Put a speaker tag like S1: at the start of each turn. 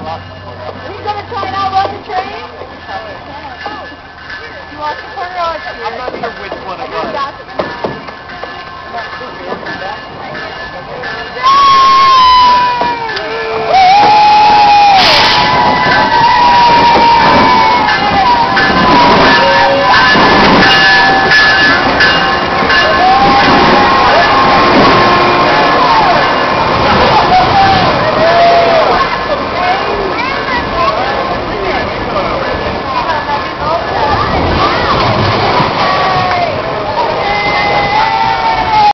S1: Are you going to try it out on the train? You want the corner or
S2: I'm not sure which one it was.
S1: No!